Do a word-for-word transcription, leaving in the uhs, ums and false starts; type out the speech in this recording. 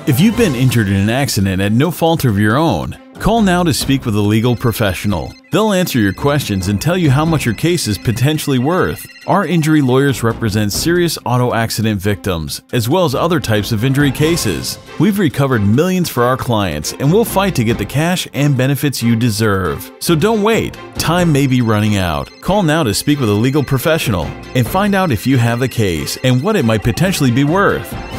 If you've been injured in an accident at no fault of your own, call now to speak with a legal professional. They'll answer your questions and tell you how much your case is potentially worth. Our injury lawyers represent serious auto accident victims, as well as other types of injury cases. We've recovered millions for our clients, and we'll fight to get the cash and benefits you deserve. So don't wait. Time may be running out. Call now to speak with a legal professional and find out if you have the case and what it might potentially be worth.